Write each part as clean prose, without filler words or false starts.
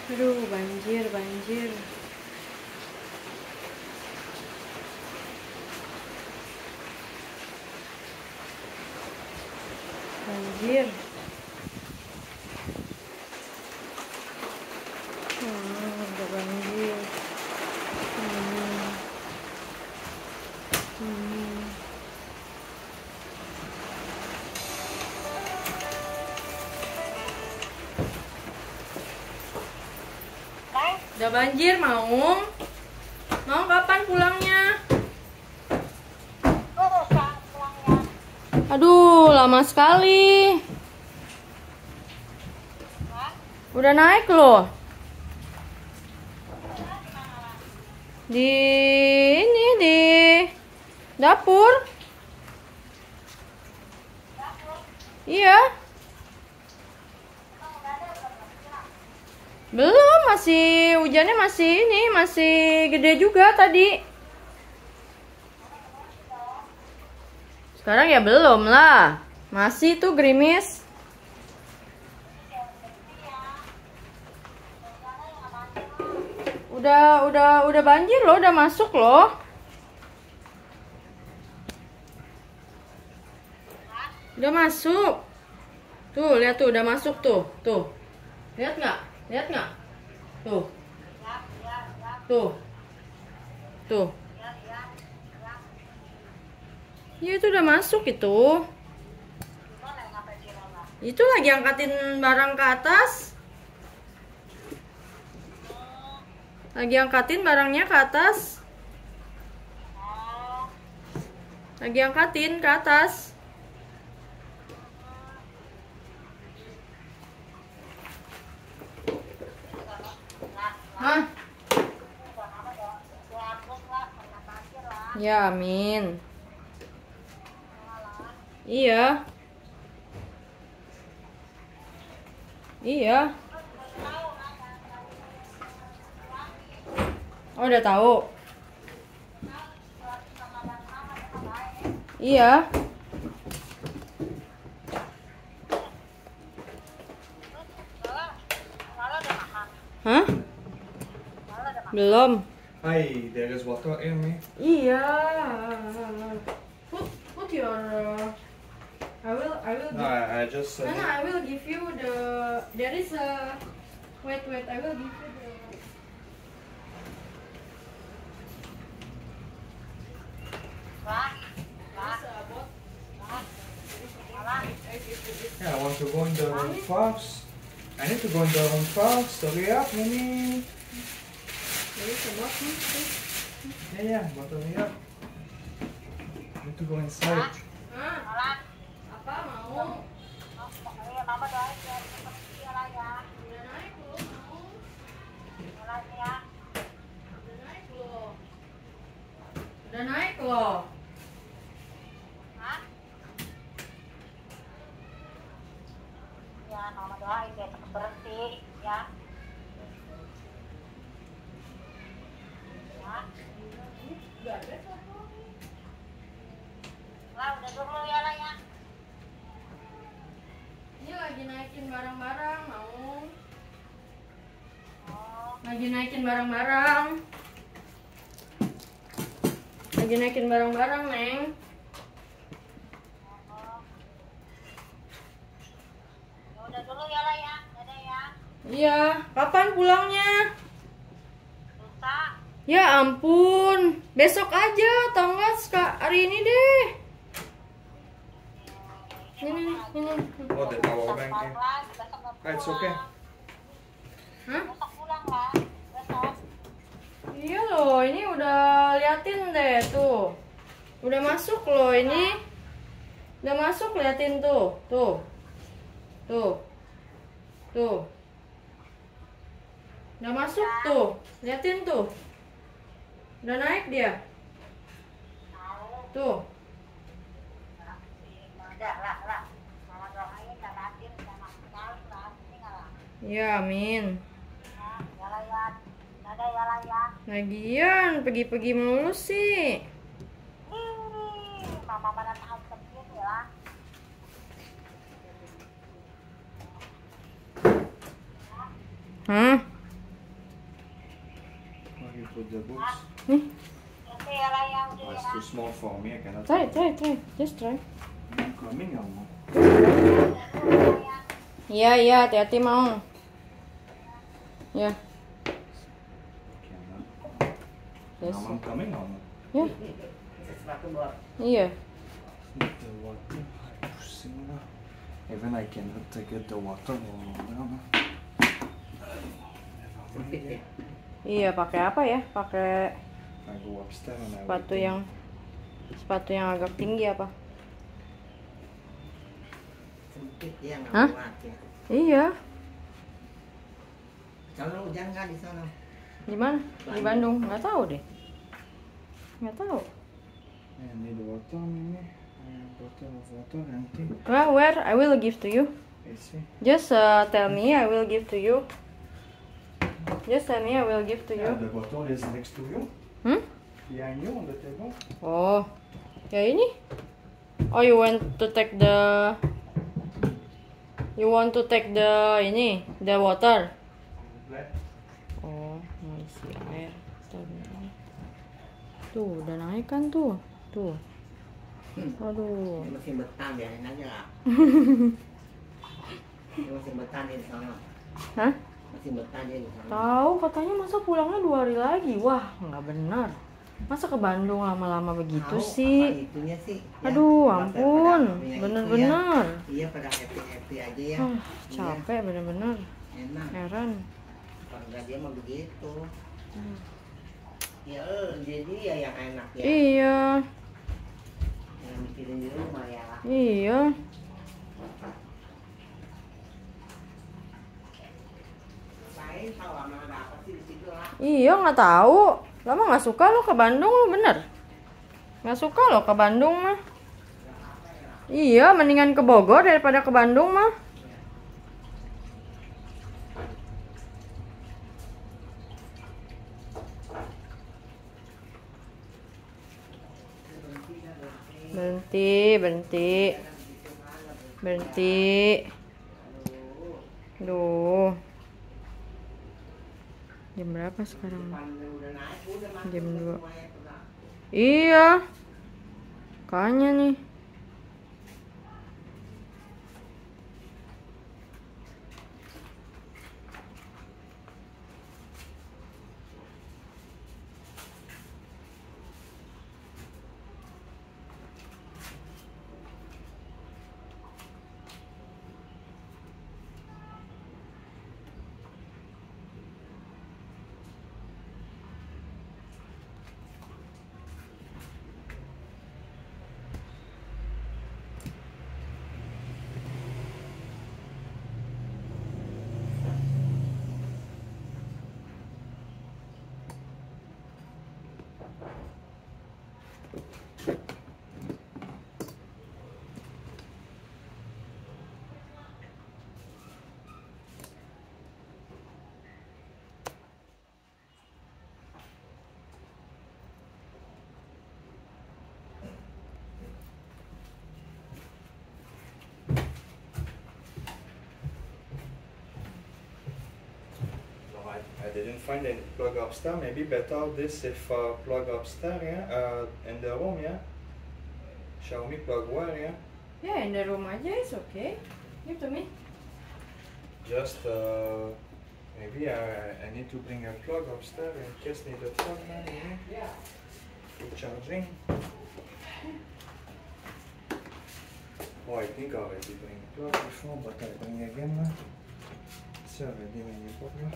Aduh, banjir, banjir. Banjir. Udah banjir. Udah banjir, mau? Mau kapan pulangnya? Aduh, lama sekali. Udah naik loh. Di ini, di dapur. Iya. Belum, masih hujannya masih ini, masih gede juga tadi. Sekarang ya belum lah. Masih tuh gerimis. Udah banjir loh, udah masuk loh. Udah masuk. Tuh, lihat tuh, udah masuk tuh. Tuh. Lihat nggak? Lihat nggak? Tuh. Tuh. Tuh. Ya itu udah masuk itu. Itu lagi angkatin barang ke atas. Lagi angkatin barangnya ke atas. Lagi angkatin ke atas. Hah? Ya, amin. Iya. Iya. Oh, udah tahu. Iya. Hah? Belum. Hi, there is water in me. Iya. Put your I will No, I just No, I will give you there is a wait, I will give you yeah, I want to go in the room fast. I need to go in the room fast. Hurry up, Mimi. there is a bottle. Yeah, but hurry up. I need to go inside. Hah? Apa mau? Mama doain biar cepet viral ya. Udah naik loh, mau. Viral ya. Udah naik loh. Udah naik loh. Hah? Ya, mama doain biar cepet berhenti ya. Ya. Udah ada satu. Lah, udah dulu ya lah ya. Ini lagi naikin barang-barang, mau. Oh, Lagi naikin barang-barang. Lagi naikin barang-barang, Neng. ya udah dulu ya lah ya. Dadah ya. Iya, kapan pulangnya? Lusa. Ya ampun, besok aja atau enggak hari ini deh. Ini. Oh, the power bank. Besok Yeah. lagi, besok nggak Ah, it's pulang. okay. Hah? Besok pulang lah. Besok. Iya loh, ini udah liatin deh tuh. Udah masuk loh ini. Udah masuk, liatin tuh. Tuh. Tuh. Tuh. Udah masuk tuh. Liatin tuh. Udah naik dia. Tuh. Udah lah. Mama doain dan Adin sama sekali lah. Ini nggak lah. Ya, amin. Ya lah ya. Dadah ya lah ya. Lagian pergi-pergi melulu sih. Mama mana tahu kecil ya. Hah? for me. I cannot. Try. Just try. I'm coming, Mama. Iya, hati-hati mau. Ya. Cannot. Yes. Mama, I'm coming, Mama. Ya. Iya. The water. Pusing lah. Even I cannot take it the water. Mama. Iya, pakai apa ya? Pakai I go upstairs and I sepatu yang agak tinggi apa? Sempit ya, nggak Hah? muat ya. Iya. Sana hujan nggak di sana? Di mana? Di Bandung? Nggak tahu deh. Nggak tahu. I need water, Mimi. Bottle of water, empty. Well, where? I will give to you. Is it? Just tell me, I will give to you. Just tell me, I will give to you. Yeah, the bottle is next to you. Behind you on the table. Oh, ya ini. Oh, you want to take the ini, the water. Black. Oh, mau isi air. Tuh, udah naik kan tuh. Tuh. Aduh. Ini mesin betan biarin aja lah. Ini mesin betan di sana. Hah? Mesin betan dia di sana. Tahu katanya masa pulangnya 2 hari lagi. Wah, nggak benar. Masa ke Bandung lama-lama begitu Tahu sih? apa itunya sih? Ya, Aduh, pada- ampun. pada punya itu Bener-bener. ya. Iya, pada happy aja ya. Ah, capek bener-bener. Enak. Heran. Kalau nggak dia mah begitu. Ya, jadi ya yang enak ya. Iya, Yang mikirin di rumah ya. iya. Lain tahu sama ada apa sih di situ lah. Iya, nggak tahu. Lama nggak suka lo ke Bandung lo bener. Nggak suka lo ke Bandung mah. Iya, mendingan ke Bogor daripada ke Bandung mah. Berhenti. Duh. Jam berapa sekarang? Jam 2. Iya. Kayaknya nih. I didn't find any plug upstairs. Maybe better this if plug upstairs, yeah, in the room, yeah. Xiaomi plug wire, yeah. Yeah, in the room aja is okay. Give to me. Just maybe I need to bring a plug upstairs in case need a plug, man. Yeah. For charging. Oh, I think I already bring plug before, but I bring again, man. It's already in the problem.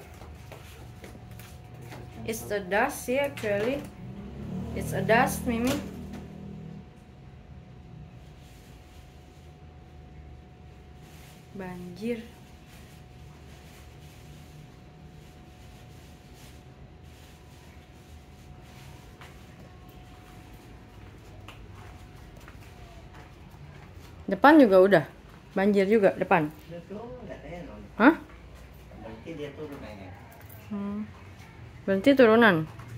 It's the dust sih actually. It's a dust, Mimi. Banjir. Depan juga udah. Banjir juga depan. Dia turun katanya non. Hah? Berarti dia turun kayaknya. Berarti turunan.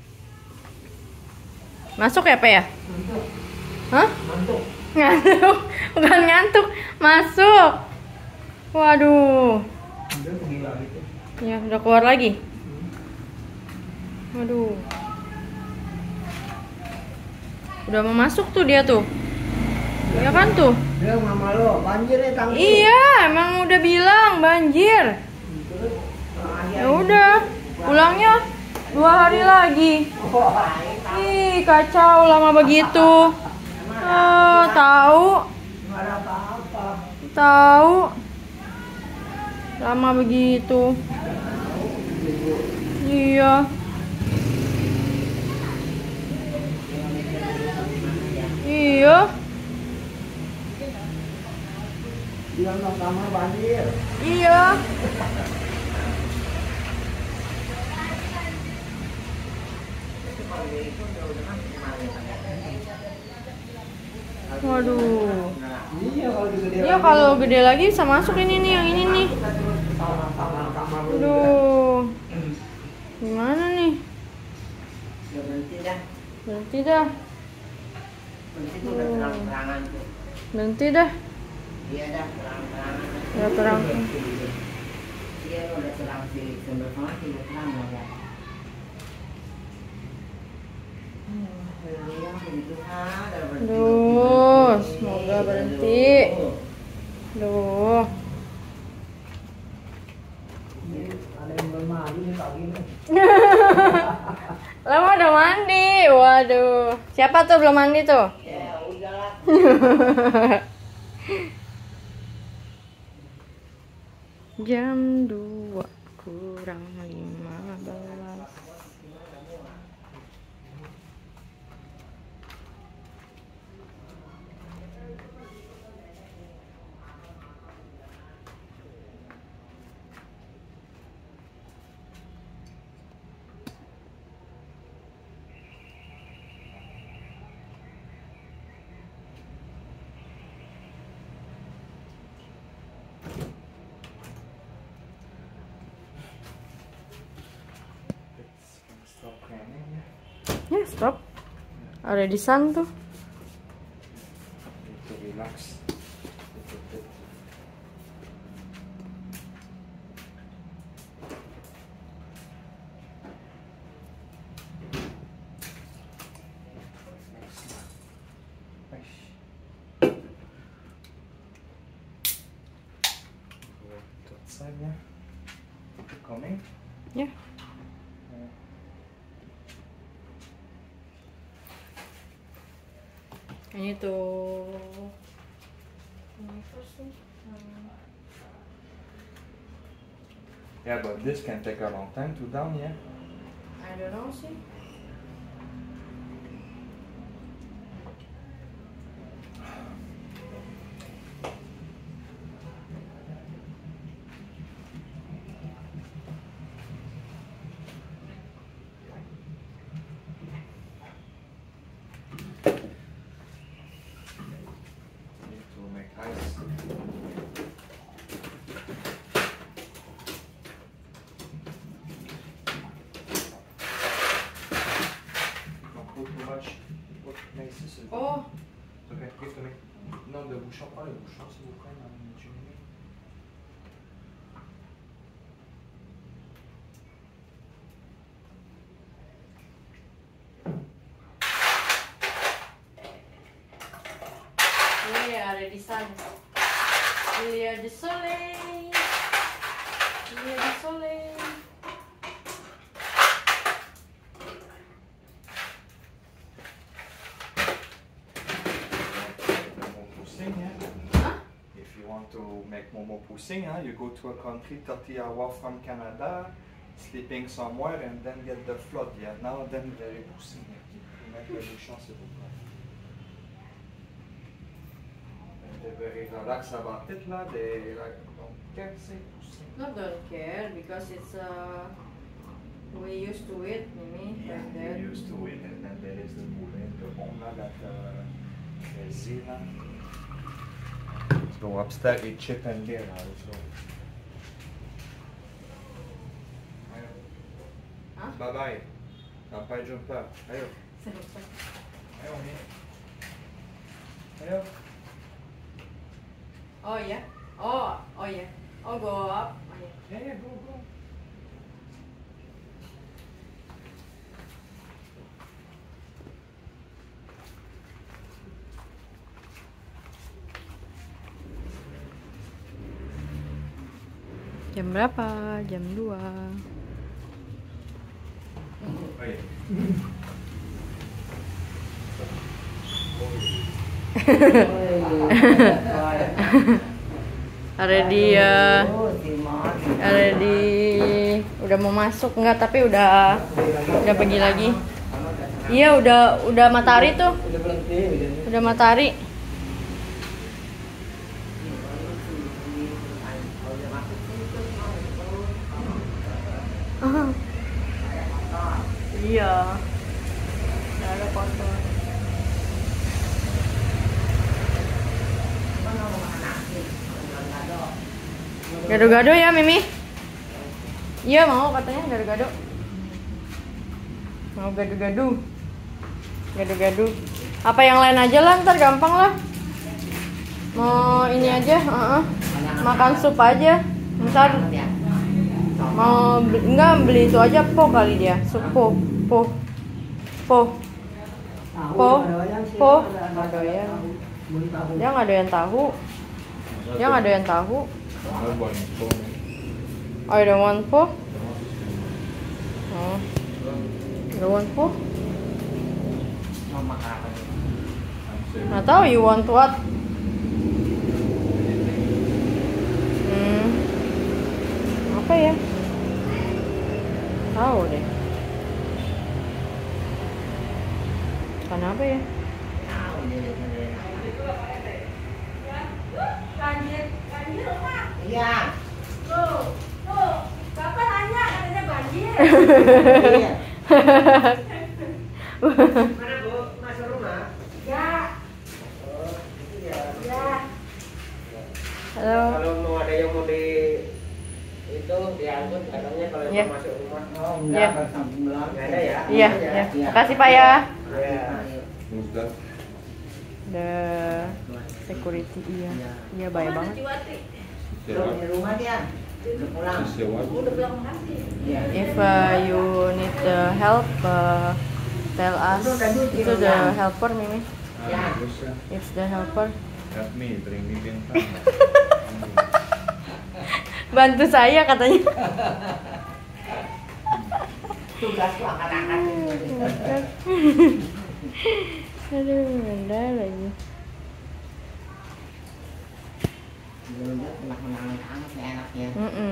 Masuk ya, Pak ya? Hah? Ngantuk. Ngantuk. Bukan ngantuk, masuk. Waduh. Dia gila gitu. Ya, udah keluar lagi. Waduh. Udah mau masuk tuh dia tuh. Ya kan tuh? Dia mama lo, banjir ya tangki. Iya, emang udah bilang banjir. Ya udah, pulangnya 2 hari lagi. Ih, kacau lama begitu. Tahu. Nggak ada apa-apa. Tahu. Lama begitu. Iya. Iya. Dia nong kamar banjir. Iya. Waduh. Iya kalau gede. Ya kalau gede lagi bisa masuk ini nih, yang ini nih. Kamar lu. Aduh. Gimana nih? Ya berhenti dah. Berhenti dah. Berhenti tuh udah terang-terangan tuh. Berhenti dah. Iya dah terang-terangan. Udah terang. Iya udah terang sih. Sambil sana sih terang ya. Aduh, semoga berhenti. Aduh. Ada yang belum mandi nih pagi nih. Lama udah mandi. Waduh. Siapa tuh belum mandi tuh? Ya udahlah. Jam 2 kurang 15. Stop raining ya. Ya, stop. Ada di sun tuh. Need to relax. Little bit. Aish. Go outside, yeah. Coming? Ya. Ini tuh. Ini first nih. Yeah, but this can take a long time to down, yeah. I don't know sih. Need to make ice. Don't put too much. Put ici, c'est bon. Oh, Ok, give to me. Non, de bouchon, pas le bouchon, s'il vous plaît, dans le cheminée. ini ada di sun. Lihat di soleil. Lihat di soleil. Momo poussing, yeah. Huh? If you want to make momo poussing, you go to a country 30 hours from Canada, sleeping somewhere, and then get the flood. Yeah, now then very poussing. Yeah. To make le bouchon, s'il vous plaît. And they're very relaxed about it, là. They like don't care, say poussing. Not don't care because it's we used to it, Mimi, Yeah, like they're that. used to it, and then there is the moulin, the bon là, that là. So upstairs, it's chip and beer also. Huh? Bye bye. Campai jumper. Ayo. Ayo, Mi. Ayo. Oh yeah. Oh yeah. Oh go up. Oh yeah. Yeah, go, go. Jam berapa? Jam 2. Ready ya. Ready. Udah mau masuk nggak? Tapi udah pergi lagi. Iya, udah matahari tuh. Udah berhenti. Udah matahari. Iya. Nggak ada kotor. Gado-gado ya, Mimi? Iya, mau katanya gado-gado. Mau gado-gado. Gado-gado. Apa yang lain aja lah, ntar gampang lah. Mau ini aja, makan sup aja. Ntar mau beli itu aja, po kali dia. Sup po. Nggak doyan. Dia nggak doyan tahu. Oh, you don't want po? Oh, you don't want po? Mau makan apa nih? Nggak tahu, you want what? Apa ya? Tahu deh. Kenapa ya? Tahu deh. Iya. Bapak nanya katanya banjir. Iya. Mana Bu? Masuk rumah? Ya, Oh, itu ya. ya. Halo. Kalau mau ada yang mau itu diangkut katanya kalau Iya. mau masuk rumah. Oh, Iya. enggak, nggak sambung lagi. Nggak ada ya? Iya, Nggak ada ya. Makasih Pak ya. Iya. The security iya. Iya, baik banget. Belum di rumah dia. Udah pulang. Udah bilang makasih. Iya. If you need the help, tell us. Itu the helper, Mimi. Ya. It's the helper. Help me, bring me bintang. Bantu saya katanya. Tugas tuh angkat-angkat. Aduh, benar lagi. Belum dia pernah menangan-tangan enaknya.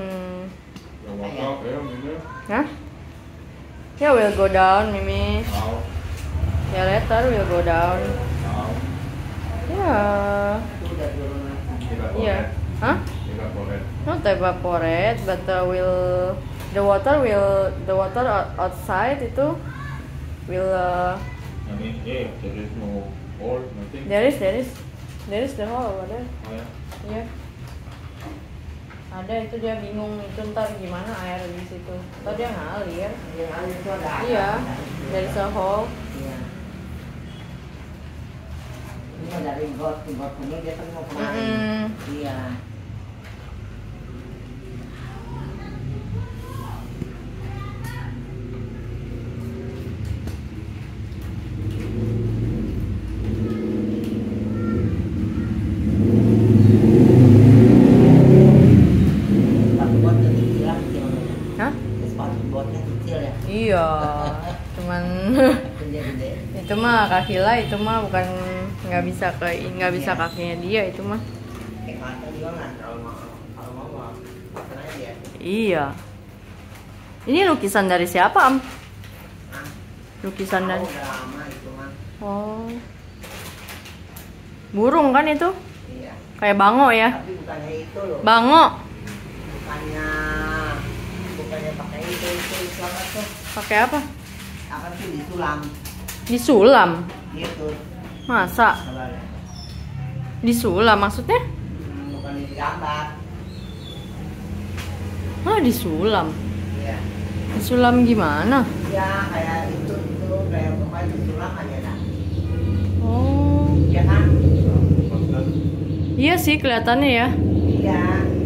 Hah? Ya, will go down, Mimi. Ya, later will go down. Ya. Itu udah turun lagi. Iya. Hah? Not evaporate, but the water outside itu will There is no hole, nothing. there is the hole over there. Oh, ya? Iya. Ada, itu dia bingung itu ntar gimana air di situ. Ntar dia ngalir. Yang lain itu ada. Iya. There is a hole. Iya. Ini dari got ke got ini dia kan mau kemari. Iya. Sepatu botnya kecil lah, gimana ya? Hah? Sepatu botnya kecil ya. Iya. Cuman Gede-gede. itu mah kaki lah, itu mah bukan nggak bisa kakinya dia itu mah. Kayak kata juga nggak terlalu mahal. Kalau mau pakai aja dia. Iya. Ini lukisan dari siapa, Am? Hah? Lukisan dari. Udah lama itu mah. Oh. Burung kan itu? Iya. Kayak bango ya? Tapi bukannya itu loh. Bango. Bukannya pakai itu apa tuh? Pakai apa? Apa sih disulam Disulam. gitu. Masa? Coba ya. Disulam maksudnya? Bukan digambar. Ah, disulam. Iya. Disulam gimana? Ya kayak itu kayak pokoknya disulam aja dah. Oh. Ya kan? Iya sih kelihatannya ya. Iya.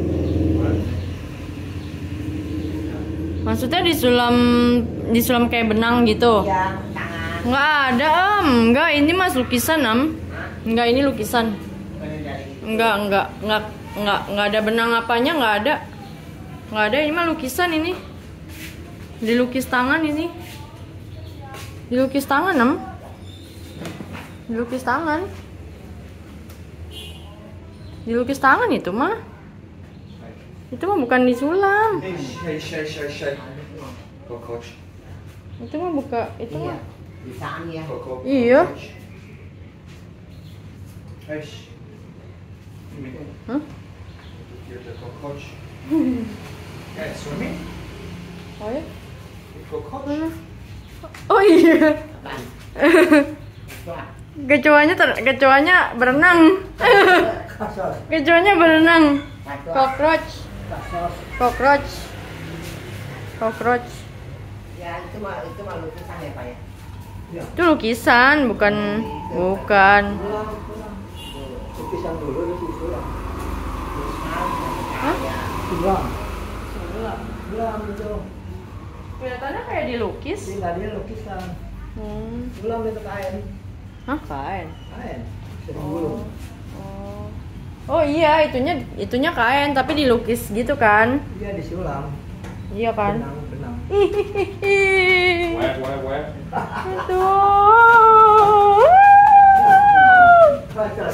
Maksudnya disulam kayak benang gitu. Iya, tangan. Nggak ada, Am. Nggak, ini mas lukisan, Am. Nggak, ini lukisan. Bukannya dari Nggak ada benang apanya, nggak ada. Nggak ada, ini mah lukisan ini. Dilukis tangan ini. Dilukis tangan, Em. Dilukis tangan. Dilukis tangan itu mah. Itu mah bukan disulam. Hey. Cockroach. Itu mah buka, itu Iya. mah. Bisaan ya. Iya. Hey. Hah? You're the cockroach. Yeah, swimming? Oh ya? Cockroach? Mana? Oh iya. Apaan? Wah, Kecoanya berenang. Kasar. Kecoanya berenang. satu. Cockroach. Kasar. Cockroach. Cockroach. Ya itu mah lukisan ya Pak ya. Ya. Itu lukisan, bukan. Pulang. Lukisan dulu itu sulam. Hah? Sulam. Sulam itu. Kelihatannya kayak dilukis. Tinggal dia lukisan. Sulam itu kain. Hah, kain. Kain. Sering gulung. Oh iya, itunya kain tapi dilukis gitu kan? Dia disulam. Iya kan? Benang. Where? Itu. Kasar.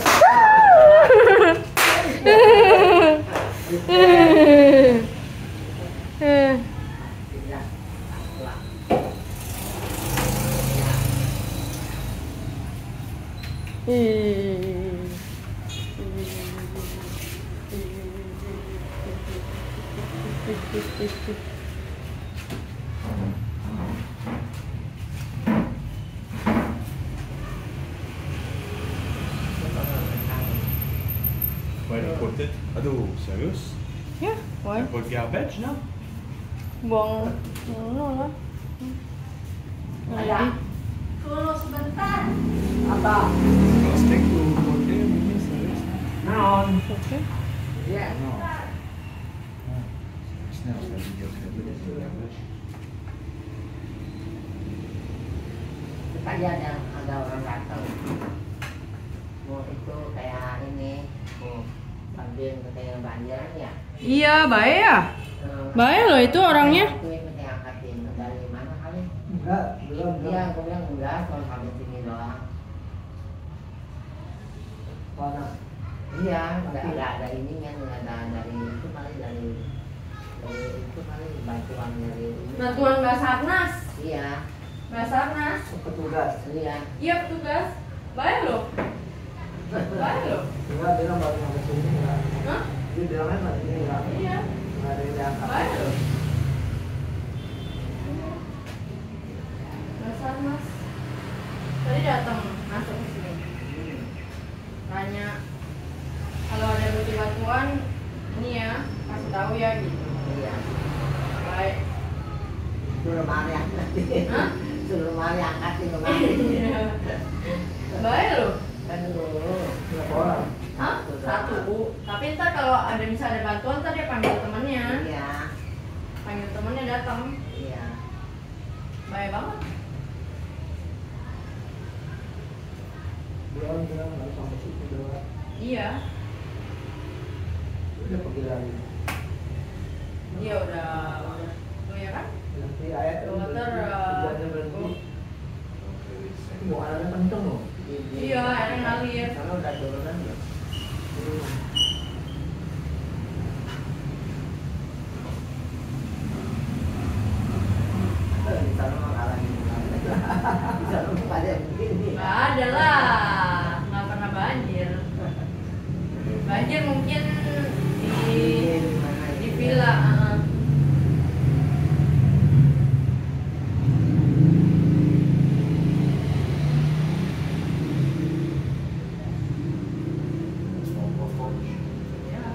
Where you put it? Aduh, serius? Ya, why? Put garbage now? Buang lah. Ada. Tunggu sebentar. Apa? Plastic to put there, ini serius? Naon? Oke. Iya. No. Snel, saya juga garbage. Tadi ada orang datang. Mau itu kayak ini, mau bantuin kayak banjiran ya. Iya, baik ya. Baik loh itu orangnya. Bantuin minta angkatin dari mana kali? Enggak, belum. Iya, aku bilang enggak, kalau sampai sini doang. Mana? Iya, enggak ada ininya, enggak ada dari itu kali dari itu kali bantuan dari ini. Bantuan Basarnas. Iya, Basarnas. Petugas. iya. Iya petugas. Baik loh. Baik loh. Enggak, bilang baru sampai sini enggak. Hah? Dia bilangnya enggak ini enggak. Iya. Enggak ada yang diangkat. Baik loh. Basarnas. Tadi datang masuk ke sini. Tanya kalau ada butuh bantuan ini ya kasih tahu ya gitu. Iya. Baik. Suruh mari angkatin. Hah? Suruh mari angkatin kemari. Baik loh. Kan dulu. Berapa orang? Hah? Satu Bu. Tapi ntar kalau ada bisa ada bantuan ntar dia panggil temannya. Iya. Panggil temannya datang. Iya. Baik banget. Dia orang bilang harus sampai situ doang. Iya. Udah pergi lagi. Dia udah tuh ya kan? Nanti ayat itu Dokter, hujannya berhenti. Mau airnya kenceng loh. Iya, airnya ngalir. Karena udah turunan ya. Di sana mah kalah ini. Di sana mah ada yang begini. Nggak ada lah, nggak pernah banjir. Banjir mungkin di villa. Ya.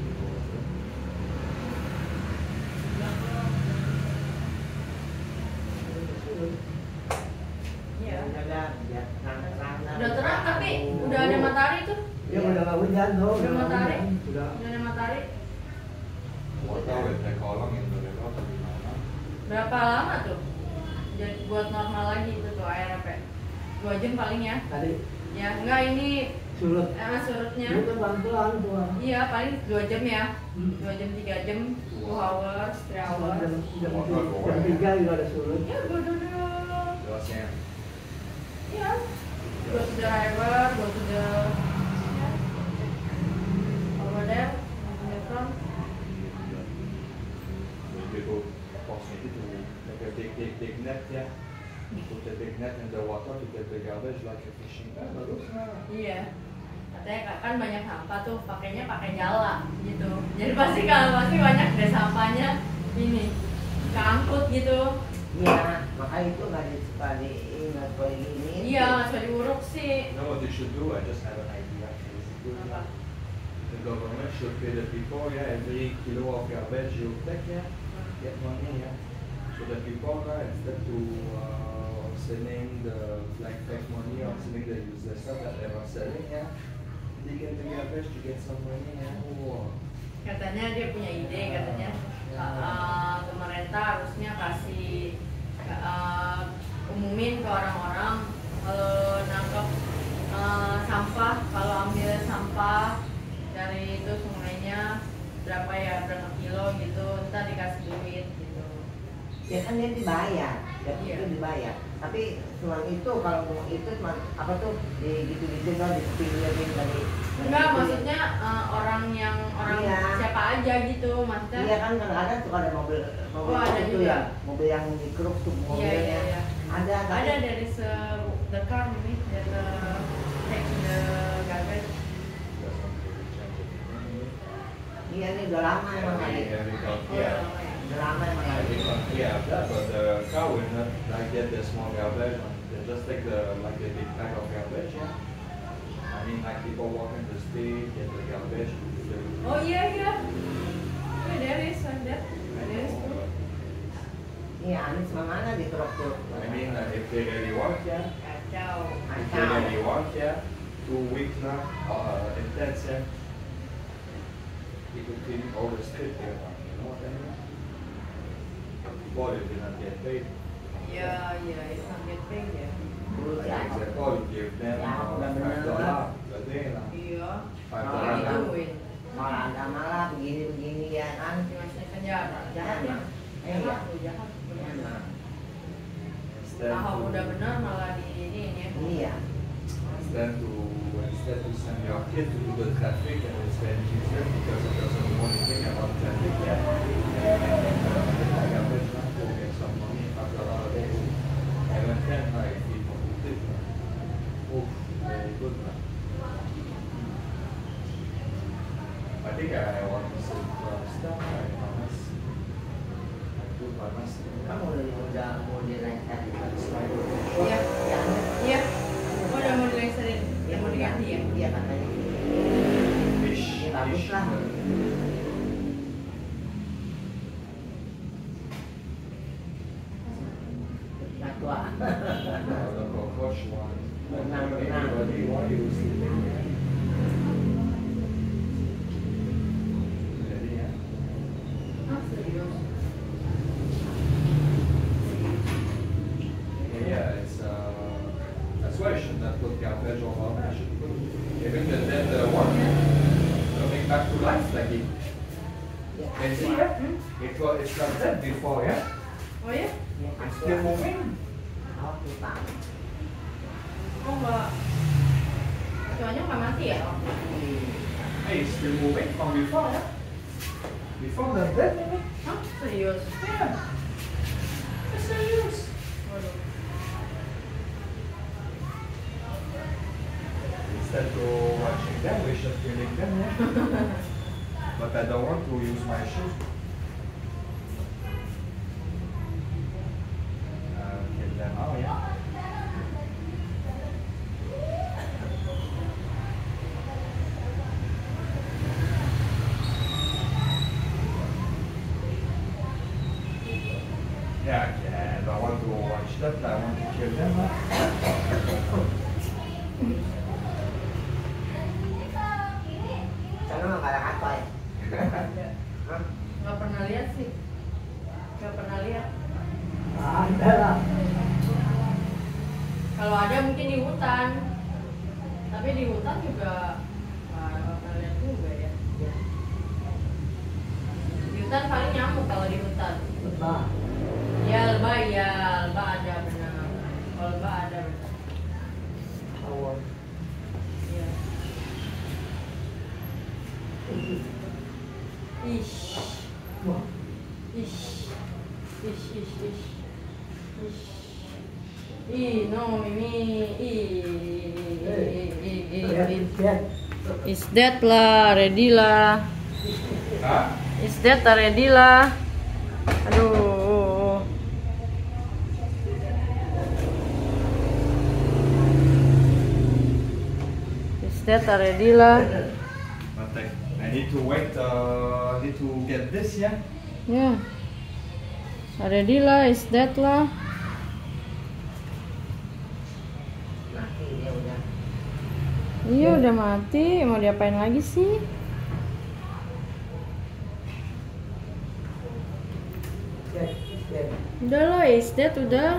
Iya. Udah terang tapi udah ada matahari tuh. Ya udah nggak hujan tuh. Udah matahari. Udah. Udah ada matahari. Mau tahu ya, kayak kolam yang berlewat atau gimana? Berapa lama tuh? Jadi buat normal lagi itu tuh airnya, Pak. 2 jam paling ya. Tadi Ya, enggak ini Surut. Surutnya. Itu kan pelan-pelan tuh. Iya, paling 2 jam ya. 2 jam, 3 jam, 2 hours, 3 hours. Jam 3 juga ada surut. Ya, go to the, Jelasnya. ya, go to the river, go to the, ya, over there, in the front. You go opportunity to make a big net, yeah. Put a big net in the water to get the garbage like a fishing net. Bagus lah. Iya. Katanya kan banyak sampah tuh, pakainya pakai jala gitu. Jadi pasti banyak deh sampahnya ini keangkut gitu. Iya, makanya itu nggak boleh gini. Iya, nggak usah diuruk sih. You know what they should do? I just have an idea. Apa? The government should pay the people, yeah, every kilo of garbage you take, yeah, get money, yeah. So the people, instead to selling the like fake money or selling the useless stuff that they are selling, yeah, they get the garbage to get some money, yeah. Oh. Katanya dia punya ide, katanya pemerintah harusnya kasih umumin ke orang-orang kalau nangkep sampah, kalau ambil sampah dari itu sungainya berapa ya, berapa kilo gitu, ntar dikasih duit gitu. Ya kan dia dibayar, Iya. itu dibayar. Tapi cuma itu kalau itu cuma apa tuh gitu-gitu kan dipinjemin dari. Enggak, maksudnya orang Iya. siapa aja gitu, maksudnya. Iya kan kadang-kadang suka ada mobil Oh, ada itu juga. ya, mobil yang dikeruk tuh Iya, mobilnya. iya. Ada tapi Ada dari the car maybe, dari take the garbage. iya ini udah lama emang kali. Every country, Oh, yeah. Udah lama emang kali. Every country have that, but the car will not like get the small garbage. They just take the big bag of garbage, yeah. I mean, like people walk in the street, get the garbage. Oh iya. Yeah, there is like that. There is too. Iya, Anis mana dikeruk tuh. I mean, if they really want, yeah. Kacau. If they really want, yeah. 2 weeks now, intense, yeah. People cleaning all the street here, you know what I mean? People, if they not get paid. Iya, it's not get paid ya. Dulu Like sih ada. example, you give them Ya, udah bener. $5 a day lah. Iya. Kalau $5 ada- Gituin. Malah ada malah begini-begini ya kan. Dimasukkan penjara. Jahat ya. Jahat Iya. tuh, jahat. Benar. Emang. Instead Ahok to- udah benar malah di ini ya. Iya. Instead to send your kid to do the traffic and it's very easier because it doesn't know anything about traffic yet. And like garbage now to get some money $5 a day. Even 10 like people who did that. Oof, very good man. I think I want to save stuff, I promise. I do promise. Kamu udah mau direngkat di Iya. Ya. Iya. Oh, udah mau dileserin. Udah mau diganti ya. Iya katanya. Fish, Ya bagus fish. lah. Nah tua. The cockroach one. Benang, benang. Everybody want you sleeping there. Jadi ya. Ah, serius. Yeah, it's that's why I should not put garbage all over. I should put even the dead one coming back to life like it. And see, yeah, it's not dead before, yeah. Oh ya? It's still moving. Oh, lupa. Oh enggak. Kecoanya nggak mati ya? Hey, it's still moving from before, yeah. Before the dead, maybe. Hah? Serius? Yeah. It's serious. Waduh. Instead of watching them, we should killing them, yeah. But I don't want to use my shoes. Kill them now, yeah. Yeah, I don't want to watch that. I want to kill them. Sana mah kalah apa ya? Hah? Nggak pernah lihat sih. Nggak pernah lihat. Ada lah. Kalau ada mungkin di hutan. Tapi di hutan juga hutan paling nyamuk kalau di hutan. Lebah. Ya lebah ada benar. Kalau lebah ada benar. Tawon. Iya. Ish. Wah. Ish. Ih, no, Mimi. Is that lah, ready lah. Hah? Is that ready lah. Aduh. Is that ready lah. I need to wait, need to get this, yeah? Ya. Ready lah, is that lah. Mati dia udah. Iya udah mati, mau diapain lagi sih? Udah lah, is that udah.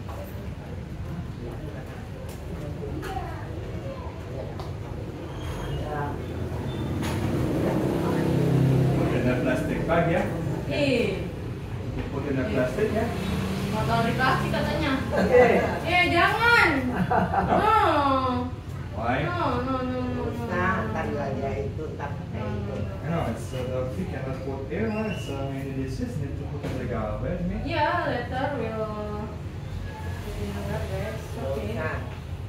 Put in a plastic bag, yeah? Ih, Put in a plastic, yeah? mau taruh di plastik katanya. Oke. Jangan. No. Why? No. Nah, ntar dia itu tak kayak itu. I know, it's the you cannot put air, it's many dishes, need to put in the garbage, me. Yeah, later we'll put in the garbage. Okay. Nah,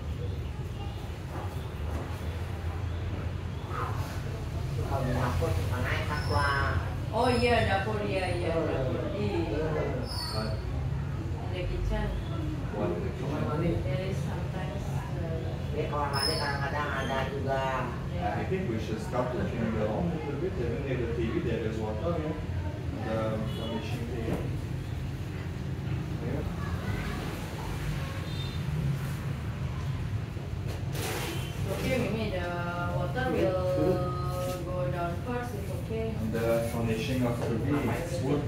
kalau di dapur mana yang takwa? Oh iya, dapur iya dapur. But In the kitchen. what? Kamar mandi. There is sometimes. Dia kamar mandi kadang-kadang ada juga. I think we should start to clean the room a little bit. Even near the TV, there is water, yeah? The machine TV. Yeah. Okay, Mimi, the water will go down first. It's okay. And the furnishing of the TV is wood.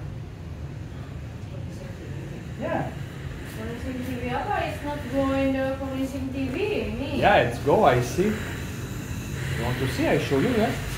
Yeah. Furnishing TV apa? It's not going the furnishing TV, Mimi. Yeah, it's go, I see. You want to see? I show you, yeah?